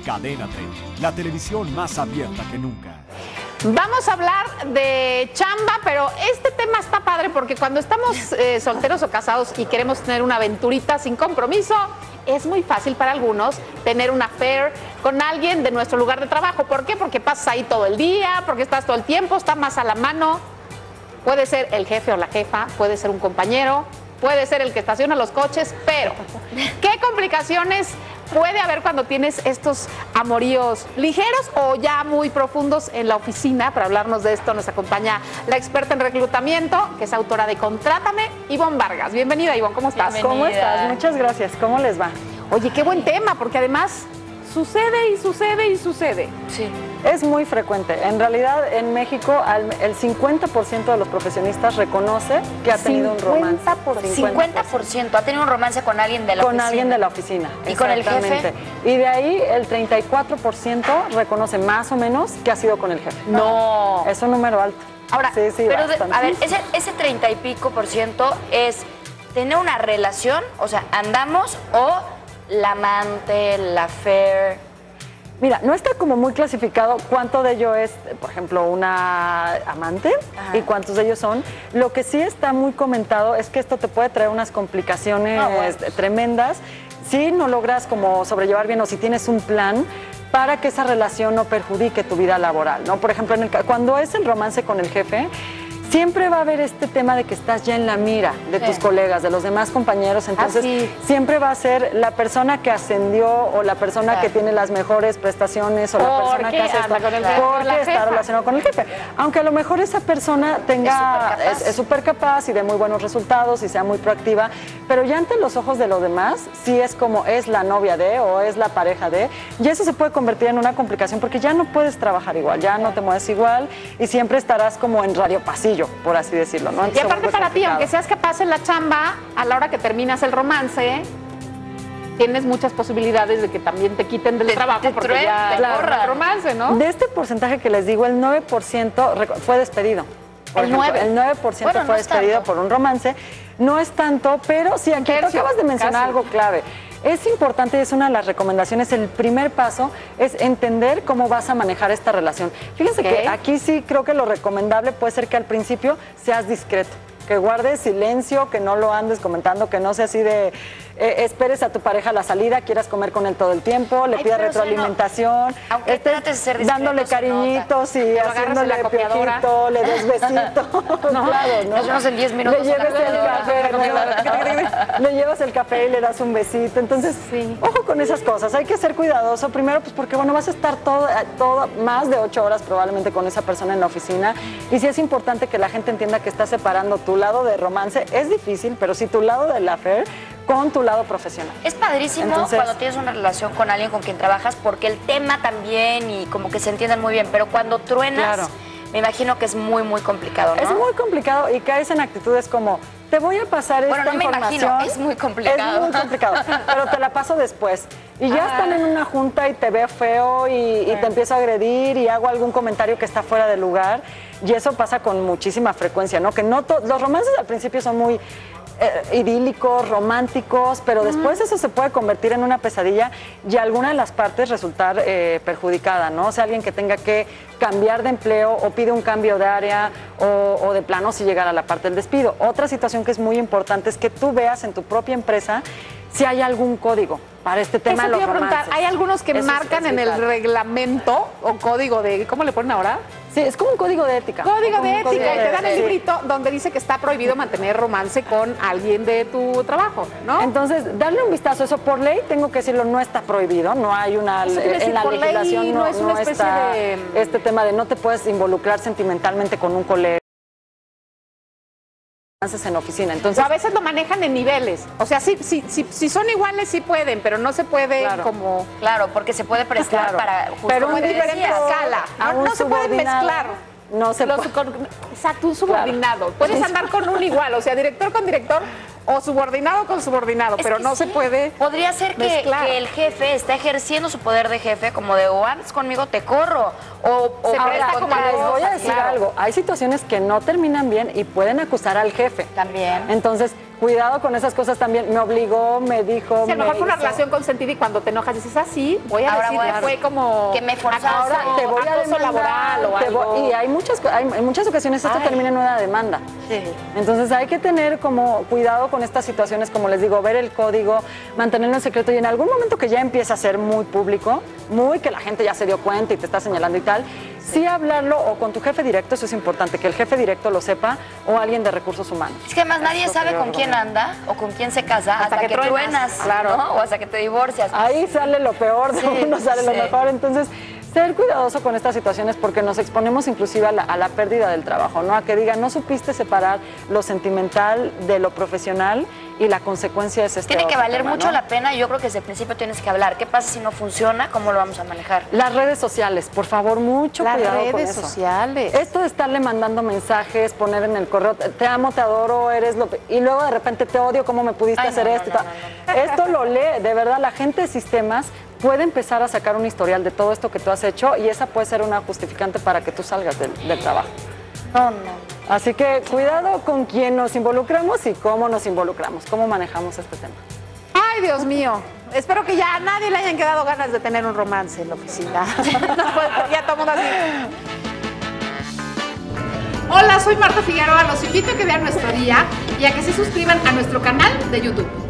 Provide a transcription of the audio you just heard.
Cadena 30, la televisión más abierta que nunca. Vamos a hablar de chamba, pero este tema está padre porque cuando estamos solteros o casados y queremos tener una aventurita sin compromiso, es muy fácil para algunos tener un affair con alguien de nuestro lugar de trabajo. ¿Por qué? Porque pasas ahí todo el día, porque estás todo el tiempo, está más a la mano. Puede ser el jefe o la jefa, puede ser un compañero, puede ser el que estaciona los coches, pero ¿qué complicaciones puede haber cuando tienes estos amoríos ligeros o ya muy profundos en la oficina? Para hablarnos de esto nos acompaña la experta en reclutamiento, que es autora de Contrátame, Ivonne Vargas. Bienvenida, Ivonne, ¿cómo estás? Bienvenida. ¿Cómo estás? Muchas gracias. ¿Cómo les va? Oye, qué buen tema, porque además sucede y sucede y sucede. Sí. Es muy frecuente. En realidad, en México, el 50% de los profesionistas reconoce que ha tenido un romance. 50% ha tenido un romance con alguien de la oficina. Con alguien de la oficina. ¿Y con el jefe? Y de ahí, el 34% reconoce más o menos que ha sido con el jefe. No. Es un número alto. Ahora, sí, pero bastante. a ver, ese 30 y pico % es tener una relación, o sea, andamos o la amante, la affair. Mira, no está como muy clasificado cuánto de ello es, por ejemplo, una amante. Ajá. Y cuántos de ellos son. Lo que sí está muy comentado es que esto te puede traer unas complicaciones tremendas si no logras como sobrellevar bien o si tienes un plan para que esa relación no perjudique tu vida laboral, ¿no? Por ejemplo, cuando es el romance con el jefe, siempre va a haber este tema de que estás ya en la mira de tus colegas, de los demás compañeros, entonces siempre va a ser la persona que ascendió o la persona que tiene las mejores prestaciones o la persona que hace esto porque está relacionado con el jefe. Aunque a lo mejor esa persona es súper capaz y de muy buenos resultados y sea muy proactiva, pero ya ante los ojos de los demás, sí es como es la novia de o es la pareja de, y eso se puede convertir en una complicación porque ya no puedes trabajar igual, ya no te mueves igual y siempre estarás como en radio pasillo, por así decirlo, ¿no? Y aparte para ti, aunque seas capaz en la chamba, a la hora que terminas el romance, tienes muchas posibilidades de que también te quiten del trabajo porque ya el romance, ¿no? De este porcentaje que les digo, el 9% fue despedido. El 9% fue despedido por un romance. No es tanto, pero sí, aquí tú acabas de mencionar algo clave. Es importante y es una de las recomendaciones, el primer paso es entender cómo vas a manejar esta relación. Fíjense que aquí sí creo que lo recomendable puede ser que al principio seas discreto, que guardes silencio, que no lo andes comentando, que no sea así de esperes a tu pareja a la salida, quieras comer con él todo el tiempo, le pidas retroalimentación, aunque trates de ser discreto, dándole cariñitos y haciéndole piojito, le des besitos. No, claro, ¿no? Nos vemos en 10 minutos. Le llevas el café y le das un besito. Entonces, ojo con esas cosas. Hay que ser cuidadoso. Primero, pues porque bueno, vas a estar todo más de 8 horas probablemente con esa persona en la oficina. Y sí es importante que la gente entienda que estás separando tu lado de romance. Es difícil, pero sí tu lado del affair con tu lado profesional. Es padrísimo cuando tienes una relación con alguien con quien trabajas porque el tema también y como que se entienden muy bien, pero cuando truenas, me imagino que es muy, muy complicado, ¿no? Es muy complicado y caes en actitudes como, te voy a pasar esta información. Bueno, no me imagino, es muy complicado. Es muy complicado, pero te la paso después. Y ya están en una junta y te ve feo y te empiezo a agredir y hago algún comentario que está fuera de lugar. Y eso pasa con muchísima frecuencia, ¿no? Que no los romances al principio son muy idílicos, románticos, pero después eso se puede convertir en una pesadilla y alguna de las partes resultar perjudicada, ¿no? O sea, alguien que tenga que cambiar de empleo o pide un cambio de área o de plano si llegar a la parte del despido. Otra situación que es muy importante es que tú veas en tu propia empresa si hay algún código para este tema de los romances. Hay algunos que marcan en el reglamento o código de, ¿cómo le ponen ahora? Sí, es como un código de ética. Código de ética, y te dan el librito donde dice que está prohibido mantener romance con alguien de tu trabajo, ¿no? Entonces, darle un vistazo, eso por ley, tengo que decirlo, no está prohibido, no hay una, en la legislación no está este tema de no te puedes involucrar sentimentalmente con un colega en oficina. Entonces, a veces lo manejan en niveles. O sea, si son iguales sí pueden, pero no se puede como... Claro, porque se puede prestar para... Pero en diferente escala. No se puede mezclar. No se puede. Exacto, un subordinado. Puedes andar con un igual, o sea, director con director o subordinado con subordinado, pero no se puede. Podría ser que el jefe está ejerciendo su poder de jefe, como de o andas conmigo, te corro. O se presta como les voy a decir algo. Hay situaciones que no terminan bien y pueden acusar al jefe. También. Entonces, cuidado con esas cosas también. Me obligó, me dijo. Sí, a lo mejor fue una relación consentida y cuando te enojas dices, así, voy a decir que fue como que me forzaste. Ahora te voy a demandar, laboral o algo. Y hay en muchas ocasiones esto termina en una demanda. Sí. Entonces hay que tener como cuidado con estas situaciones, como les digo, ver el código, mantenerlo en secreto y en algún momento que ya empieza a ser muy público, muy que la gente ya se dio cuenta y te está señalando y tal, sí hablarlo o con tu jefe directo, eso es importante, que el jefe directo lo sepa o alguien de recursos humanos. Es que además nadie sabe con quién anda o con quién se casa hasta que truenas, claro. ¿no? O hasta que te divorcias. Ahí sale lo peor, de uno sale lo mejor, entonces ser cuidadoso con estas situaciones porque nos exponemos inclusive a la pérdida del trabajo, ¿no? A que digan, no supiste separar lo sentimental de lo profesional y la consecuencia es Tiene que valer tema, mucho ¿no? la pena y yo creo que desde el principio tienes que hablar. ¿Qué pasa si no funciona? ¿Cómo lo vamos a manejar? Las redes sociales, por favor, mucho cuidado con eso. Las redes sociales. Esto de estarle mandando mensajes, poner en el correo, te amo, te adoro, eres lo... Y luego de repente te odio, ¿cómo me pudiste hacer esto? Esto lo lee, de verdad, la gente de sistemas puede empezar a sacar un historial de todo esto que tú has hecho y esa puede ser una justificante para que tú salgas del trabajo. No. Así que cuidado con quién nos involucramos y cómo nos involucramos, cómo manejamos este tema. Ay, Dios mío. Espero que ya a nadie le hayan quedado ganas de tener un romance en la oficina. Ya todo el mundo así. Hola, soy Marta Figueroa. Los invito a que vean nuestro día y a que se suscriban a nuestro canal de YouTube.